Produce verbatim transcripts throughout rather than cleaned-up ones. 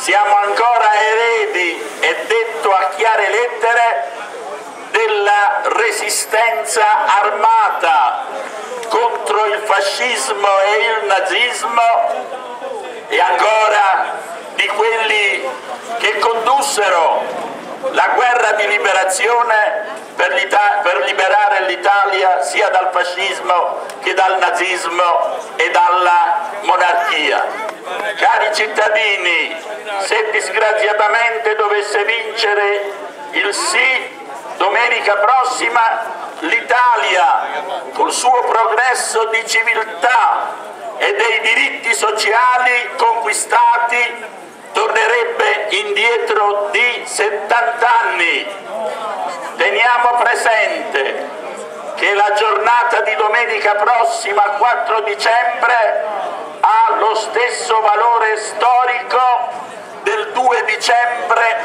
siamo ancora eredi e detto a chiare lettere della resistenza armata contro il fascismo e il nazismo e ancora di quelli che condussero la guerra di liberazione per, per liberare l'Italia sia dal fascismo che dal nazismo e dalla monarchia. Cari cittadini, se disgraziatamente dovesse vincere il sì domenica prossima, l'Italia, col suo progresso di civiltà e dei diritti sociali conquistati, tornerebbe indietro di settanta anni. Teniamo presente che la giornata di domenica prossima, quattro dicembre, ha lo stesso valore storico del due dicembre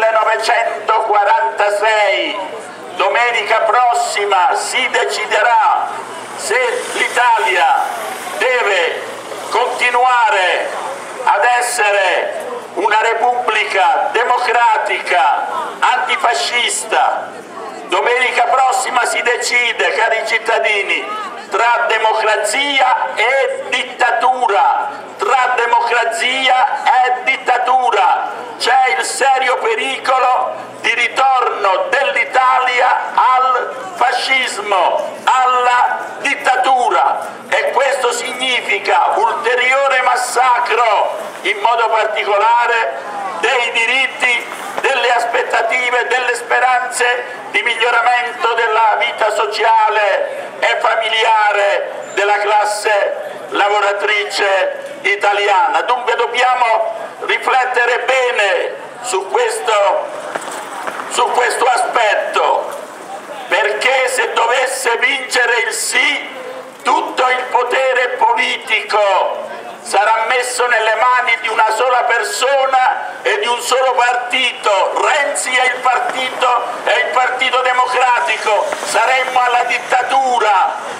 millenovecentoquarantasei. Domenica prossima si deciderà se l'Italia deve continuare ad essere una repubblica democratica, antifascista. Domenica prossima si decide, cari cittadini, tra democrazia e dittatura. Tra democrazia e dittatura c'è il serio pericolo di ritorno dell'Italia al fascismo, alla dittatura, e questo significa ulteriore massacro, in modo particolare dei diritti, delle aspettative, delle speranze di miglioramento della vita sociale e familiare della classe lavoratrice italiana. Dunque dobbiamo riflettere bene su questo, su questo aspetto, perché se dovesse vincere il sì, tutto il potere politico sarà messo nelle mani di una sola persona e di un solo partito. Renzi è il partito, è il Partito Democratico. Saremmo alla dittatura.